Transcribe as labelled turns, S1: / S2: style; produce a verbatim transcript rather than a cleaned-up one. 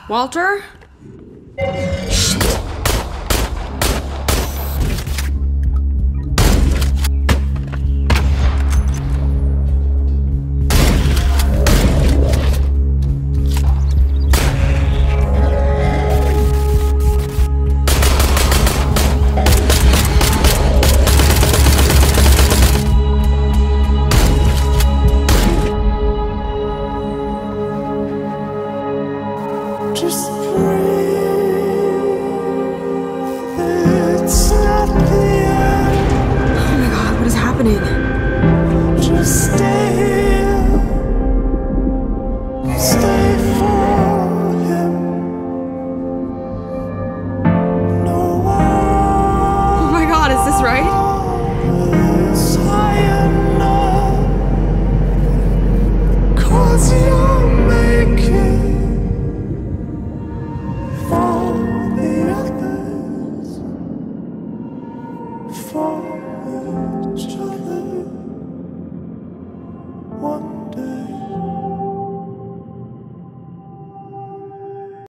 S1: Walter? Shit.
S2: Just breathe. It's not the end.
S1: Oh my god, what is happening?
S2: Just stay here. Stay for him. No one
S1: Oh my god, is this right?
S2: is high enough. 'Cause you're making for the others, for each other. One